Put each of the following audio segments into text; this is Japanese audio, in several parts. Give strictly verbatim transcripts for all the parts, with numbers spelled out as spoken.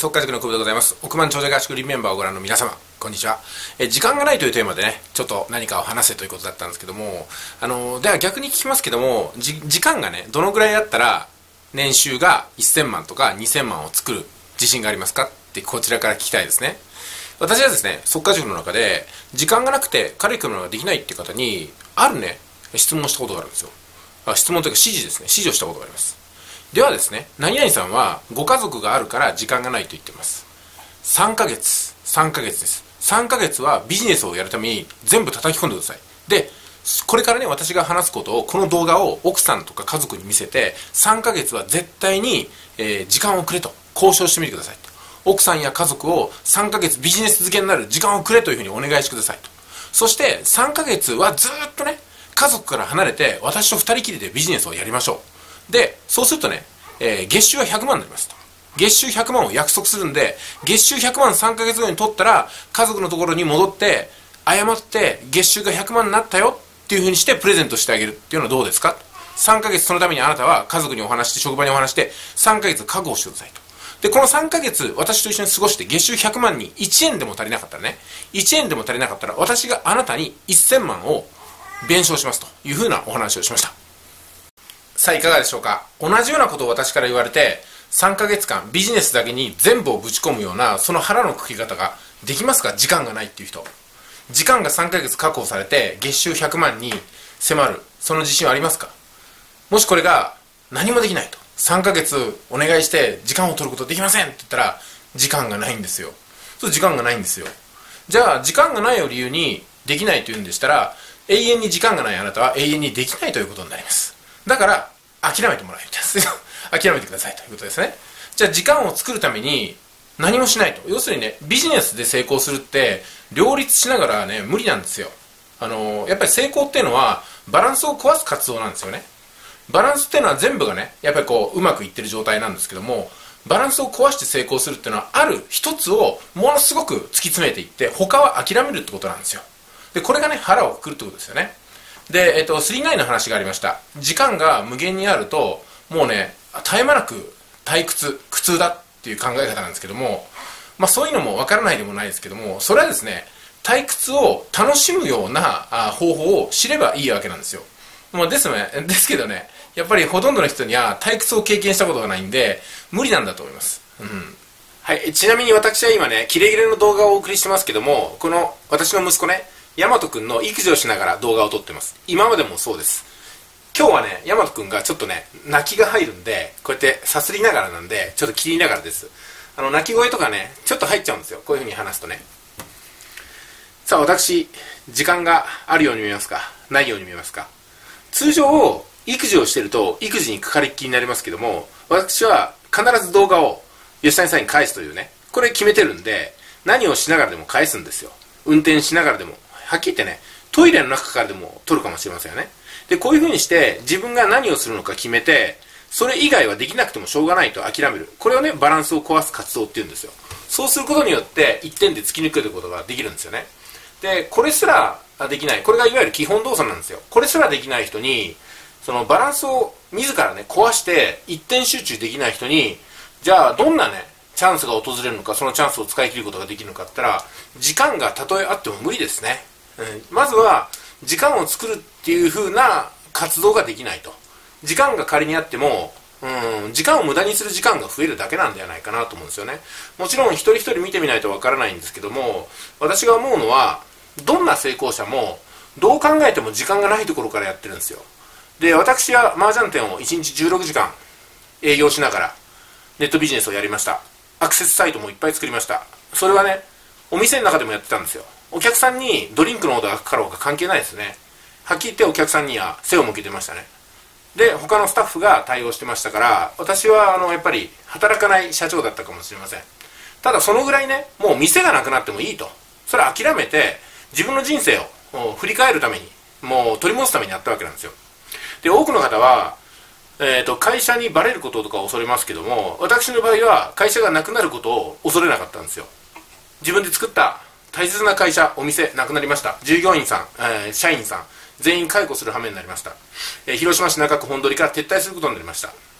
速稼塾の久保でございます。億万長者合宿リメンバーをご覧の皆様、こんにちは。え時間がないというテーマでね、ちょっと何かを話せということだったんですけども、あのでは逆に聞きますけども、じ時間がね、どのぐらいあったら年収がせんまんとかにせんまんを作る自信がありますかってこちらから聞きたいですね。私はですね、速稼塾の中で時間がなくてカリキュラムができないっていう方にあるね、質問をしたことがあるんですよ。あ質問というか指示ですね、指示をしたことがあります。ではですね、何々さんはご家族があるから時間がないと言っています。さんかげつ、さんかげつです。さんかげつはビジネスをやるために全部叩き込んでください。で、これからね、私が話すことを、この動画を奥さんとか家族に見せて、さんかげつは絶対に、えー、時間をくれと交渉してみてくださいと。奥さんや家族をさんかげつビジネス付けになる時間をくれというふうにお願いしてくださいと。そしてさんかげつはずっとね、家族から離れて私と二人きりでビジネスをやりましょう。で、そうするとね、えー、月収はひゃくまんになりますと。月収ひゃくまんを約束するんで、月収ひゃくまんさんかげつごに取ったら、家族のところに戻って、謝って、月収がひゃくまんになったよっていう風にしてプレゼントしてあげるっていうのはどうですか？さんかげつそのためにあなたは家族にお話して、職場にお話して、さんかげつ覚悟してくださいと。で、このさんかげつ、私と一緒に過ごして、月収ひゃくまんにいちえんでも足りなかったらね、いちえんでも足りなかったら、私があなたにせんまんを弁償しますという風なお話をしました。さあいかがでしょうか。同じようなことを私から言われてさんかげつかんビジネスだけに全部をぶち込むようなその腹のくき方ができますか？時間がないっていう人、時間がさんかげつ確保されて月収ひゃくまんに迫る、その自信はありますか？もしこれが何もできないと、さんかげつお願いして時間を取ることできませんって言ったら、時間がないんですよ。そう、時間がないんですよ。じゃあ時間がないを理由にできないというんでしたら、永遠に時間がないあなたは永遠にできないということになります。だから諦めてもらいたいです諦めてくださいということですね。じゃあ時間を作るために何もしないと、要するにね、ビジネスで成功するって両立しながらね、無理なんですよ。あのー、やっぱり成功っていうのはバランスを壊す活動なんですよね。バランスっていうのは全部がね、やっぱりこううまくいってる状態なんですけども、バランスを壊して成功するっていうのは、ある一つをものすごく突き詰めていって他は諦めるってことなんですよ。で、これがね、腹をくくるってことですよね。で、えっと、スリーナインの話がありました。時間が無限にあると、もうね、絶え間なく退屈、苦痛だっていう考え方なんですけども、まあそういうのもわからないでもないですけども、それはですね、退屈を楽しむようなあ方法を知ればいいわけなんですよ。まあですね、ですけどね、やっぱりほとんどの人には退屈を経験したことがないんで、無理なんだと思います。うん。はい、ちなみに私は今ね、キレキレの動画をお送りしてますけども、この私の息子ね、ヤマトくんの育児をしながら動画を撮ってます。今までもそうです。今日はね、ヤマトくんがちょっとね、泣きが入るんで、こうやってさすりながらなんで、ちょっと切りながらです。あの、泣き声とかね、ちょっと入っちゃうんですよ。こういう風に話すとね。さあ、私、時間があるように見えますか？ないように見えますか？通常、育児をしてると、育児にかかりっきりになりますけども、私は必ず動画を吉谷さんに返すというね、これ決めてるんで、何をしながらでも返すんですよ。運転しながらでも。はっきり言ってね、トイレの中からでも撮るかもしれませんよね。で、こういう風にして自分が何をするのか決めて、それ以外はできなくてもしょうがないと諦める。これをね、バランスを壊す活動っていうんですよ。そうすることによっていってんで突き抜けることができるんですよね。で、これすらできない。これがいわゆる基本動作なんですよ。これすらできない人に、そのバランスを自らね、壊して一点集中できない人に、じゃあどんなね、チャンスが訪れるのか、そのチャンスを使い切ることができるのかって言ったら、時間がたとえあっても無理ですね。うん、まずは時間を作るっていう風な活動ができないと。時間が仮にあっても、うん、時間を無駄にする時間が増えるだけなんではないかなと思うんですよね。もちろん一人一人見てみないとわからないんですけども、私が思うのは、どんな成功者もどう考えても時間がないところからやってるんですよ。で、私は麻雀店をいちにちじゅうろくじかん営業しながらネットビジネスをやりました。アクセスサイトもいっぱい作りました。それはね、お店の中でもやってたんですよ。お客さんにドリンクのオーダーがかかろうが関係ないですね。はっきり言ってお客さんには背を向けてましたね。で、他のスタッフが対応してましたから、私はあのやっぱり働かない社長だったかもしれません。ただそのぐらいね、もう店がなくなってもいいと。それは諦めて自分の人生を振り返るために、もう取り戻すためにやったわけなんですよ。で、多くの方は、えーと、会社にバレることとか恐れますけども、私の場合は会社がなくなることを恐れなかったんですよ。自分で作った大切な会社、お店、なくなりました。従業員さん、えー、社員さん、全員解雇する羽目になりました。えー、広島市中区本通から撤退することになりました。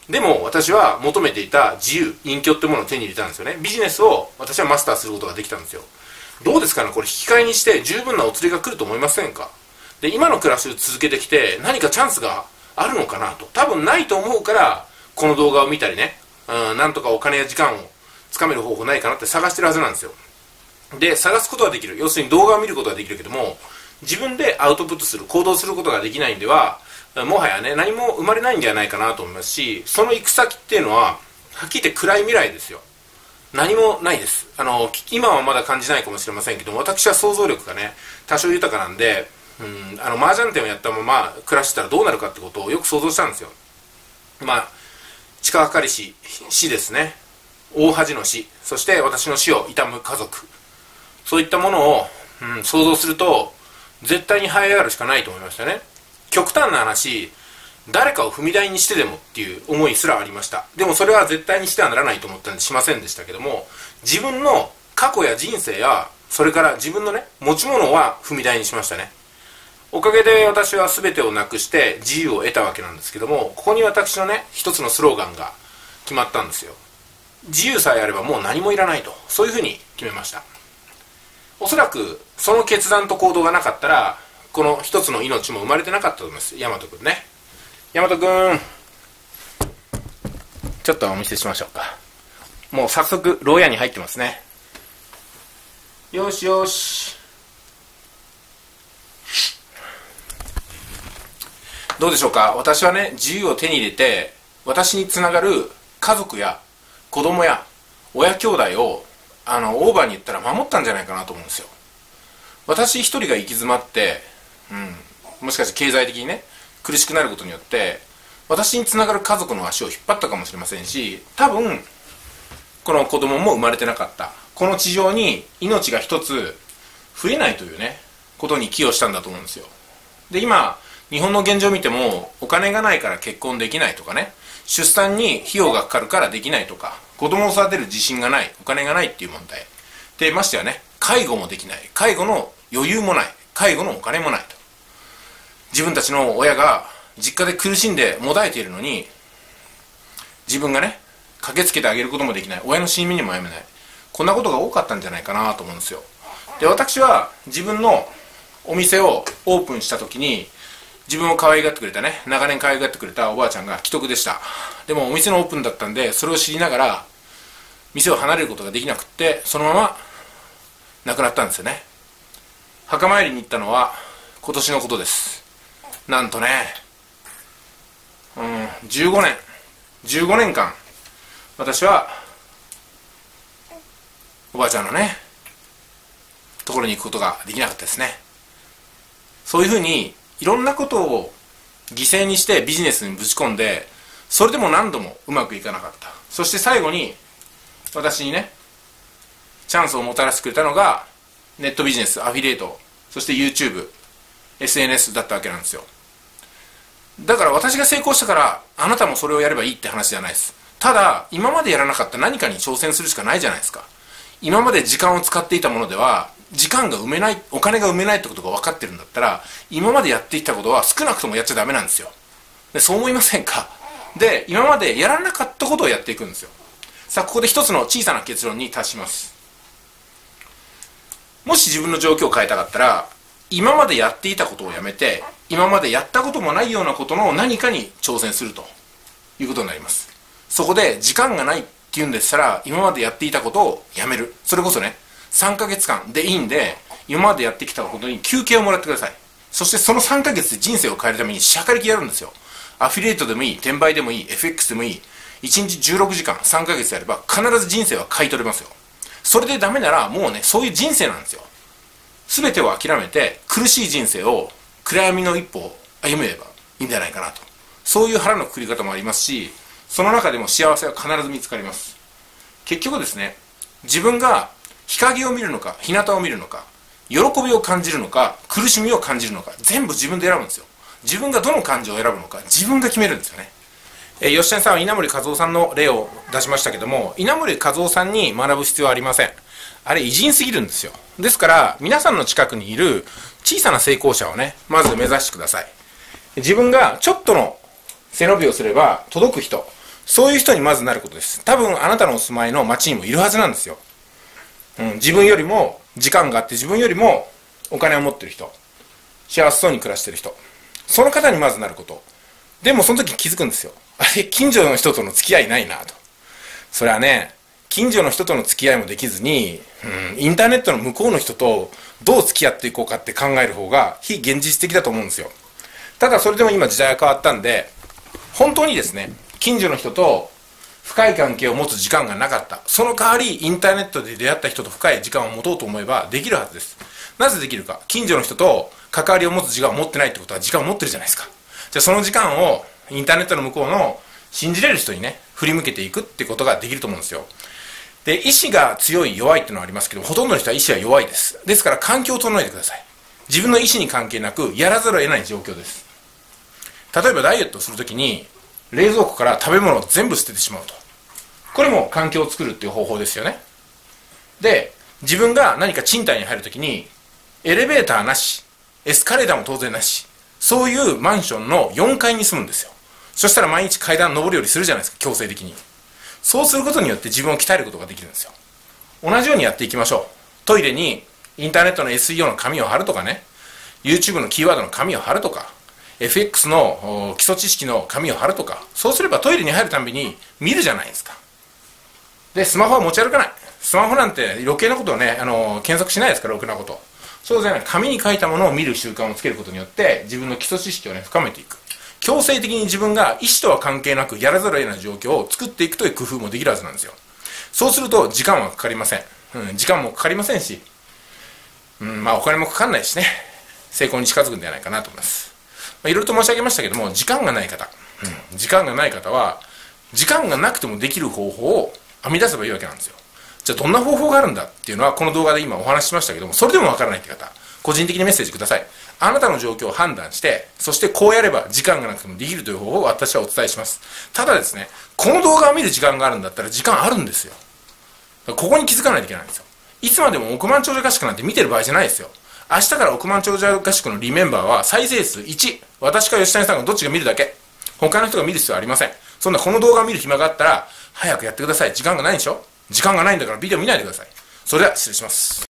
でも私は求めていた自由、隠居ってものを手に入れたんですよね。ビジネスを私はマスターすることができたんですよ。どうですかね、これ引き換えにして十分なお釣りが来ると思いませんか？で、今の暮らしを続けてきて何かチャンスがあるのかなと。多分ないと思うから、この動画を見たりね、うん、なんとかお金や時間をつかめる方法ないかなって探してるはずなんですよ。で、探すことはできる。要するに動画を見ることはできるけども、自分でアウトプットする、行動することができないんでは、もはやね、何も生まれないんじゃないかなと思いますし、その行く先っていうのは、はっきり言って暗い未来ですよ。何もないです。あの、今はまだ感じないかもしれませんけども、私は想像力がね、多少豊かなんで、うん、あの、麻雀店をやったまま暮らしてたらどうなるかってことをよく想像したんですよ。まあ、近かかり死、死ですね。大恥の死、そして私の死を悼む家族。そういったものを、うん、想像すると、絶対に這い上がるしかないと思いましたね。極端な話、誰かを踏み台にしてでもっていう思いすらありました。でもそれは絶対にしてはならないと思ったんでしませんでしたけども、自分の過去や人生や、それから自分のね、持ち物は踏み台にしましたね。おかげで私は全てをなくして自由を得たわけなんですけども、ここに私のね、一つのスローガンが決まったんですよ。自由さえあればもう何もいらないと。そういうふうに決めました。おそらくその決断と行動がなかったら、この一つの命も生まれてなかったと思います。大和くんね。大和くん、ちょっとお見せしましょうか。もう早速牢屋に入ってますね。よしよし。どうでしょうか。私はね、自由を手に入れて、私につながる家族や子供や親兄弟をあのオーバーに言ったら守ったんじゃないかなと思うんですよ。私一人が行き詰まって、うん、もしかして経済的にね苦しくなることによって私につながる家族の足を引っ張ったかもしれませんし、多分この子供も生まれてなかった。この地上に命が一つ増えないというねことに寄与したんだと思うんですよ。で、今日本の現状を見ても、お金がないから結婚できないとかね、出産に費用がかかるからできないとか、子供を育てる自信がない、お金がないっていう問題で、ましてはね、介護もできない、介護の余裕もない、介護のお金もないと。自分たちの親が実家で苦しんでもだえているのに、自分がね駆けつけてあげることもできない、親の親身にも歩めない、こんなことが多かったんじゃないかなと思うんですよ。で、私は自分のお店をオープンした時に、自分を可愛がってくれたね、長年可愛がってくれたおばあちゃんが既得でした。でもお店のオープンだったんで、それを知りながら店を離れることができなくって、そのまま亡くなったんですよね。墓参りに行ったのは今年のことです。なんとね、うん、じゅうごねんじゅうごねんかん私はおばあちゃんのねところに行くことができなかったですね。そういうふうにいろんなことを犠牲にしてビジネスにぶち込んで、それでも何度もうまくいかなかった。そして最後に私にねチャンスをもたらしてくれたのがネットビジネス、アフィリエイト、そして YouTube、 エスエヌエス だったわけなんですよ。だから私が成功したからあなたもそれをやればいいって話じゃないです。ただ今までやらなかった何かに挑戦するしかないじゃないですか。今まで時間を使っていたものでは時間が埋めない、お金が埋めないってことが分かってるんだったら、今までやってきたことは少なくともやっちゃダメなんですよ。で、そう思いませんか？で、今までやらなかったことをやっていくんですよ。さあ、ここで一つの小さな結論に達します。もし自分の状況を変えたかったら、今までやっていたことをやめて、今までやったこともないようなことの何かに挑戦するということになります。そこで時間がないっていうんでしたら、今までやっていたことをやめる。それこそね、さんかげつかんでいいんで、今までやってきたことに休憩をもらってください。そしてそのさんかげつで人生を変えるためにしゃかりきやるんですよ。アフィリエイトでもいい、転売でもいい、エフエックス でもいい、いちにちじゅうろくじかん、さんかげつやれば必ず人生は買い取れますよ。それでダメならもうね、そういう人生なんですよ。全てを諦めて苦しい人生を暗闇の一歩を歩めればいいんじゃないかなと。そういう腹のくくり方もありますし、その中でも幸せは必ず見つかります。結局ですね、自分が日陰を見るのか日向を見るのか、喜びを感じるのか苦しみを感じるのか、全部自分で選ぶんですよ。自分がどの感情を選ぶのか自分が決めるんですよね。えー、吉谷さんは稲森和夫さんの例を出しましたけども、稲森和夫さんに学ぶ必要はありません。あれ偉人すぎるんですよ。ですから皆さんの近くにいる小さな成功者をね、まず目指してください。自分がちょっとの背伸びをすれば届く人、 そういう人にまずなることです。多分あなたのお住まいの町にもいるはずなんですよ。うん、自分よりも時間があって自分よりもお金を持ってる人、幸せそうに暮らしてる人、その方にまずなること。でもその時気づくんですよ。あれ、近所の人との付き合いないなと。それはね、近所の人との付き合いもできずに、うん、インターネットの向こうの人とどう付き合っていこうかって考える方が非現実的だと思うんですよ。ただそれでも今時代が変わったんで、本当にですね、近所の人と深い関係を持つ時間がなかった。その代わりインターネットで出会った人と深い時間を持とうと思えばできるはずです。なぜできるか。近所の人と関わりを持つ時間を持ってないってことは時間を持ってるじゃないですか。じゃあその時間をインターネットの向こうの信じれる人にね、振り向けていくってことができると思うんですよ。で、意志が強い弱いっていうのはありますけど、ほとんどの人は意志は弱いです。ですから環境を整えてください。自分の意志に関係なくやらざるを得ない状況です。例えばダイエットをするときに冷蔵庫から食べ物を全部捨ててしまうと。これも環境を作るっていう方法ですよね。で、自分が何か賃貸に入るときにエレベーターなし、エスカレーターも当然なし、そういうマンションのよんかいに住むんですよ。そしたら毎日階段上り下りするじゃないですか、強制的に。そうすることによって自分を鍛えることができるんですよ。同じようにやっていきましょう。トイレにインターネットの エスイーオー の紙を貼るとかね、YouTube のキーワードの紙を貼るとか、エフエックス の基礎知識の紙を貼るとか、そうすればトイレに入るたびに見るじゃないですか。で、スマホは持ち歩かない。スマホなんて余計なことをね、あの検索しないですから、ろくなこと。そうじゃない、紙に書いたものを見る習慣をつけることによって自分の基礎知識をね、深めていく。強制的に自分が意思とは関係なくやらざるを得ない状況を作っていくという工夫もできるはずなんですよ。そうすると時間はかかりません。うん、時間もかかりませんし、うん、まあお金もかかんないしね、成功に近づくんじゃないかなと思います。まあ、いろいろと申し上げましたけども、時間がない方、うん、時間がない方は、時間がなくてもできる方法を編み出せばいいわけなんですよ。じゃあどんな方法があるんだっていうのはこの動画で今お話ししましたけども、それでもわからないって方、個人的にメッセージください。あなたの状況を判断して、そしてこうやれば時間がなくてもできるという方法を私はお伝えします。ただですね、この動画を見る時間があるんだったら時間あるんですよ。ここに気づかないといけないんですよ。いつまでも億万長者合宿なんて見てる場合じゃないですよ。明日から億万長者合宿のリメンバーは再生数いち、私か吉谷さんがどっちが見るだけ。他の人が見る必要はありません。そんなこの動画を見る暇があったら早くやってください。時間がないでしょ。時間がないんだからビデオ見ないでください。それでは失礼します。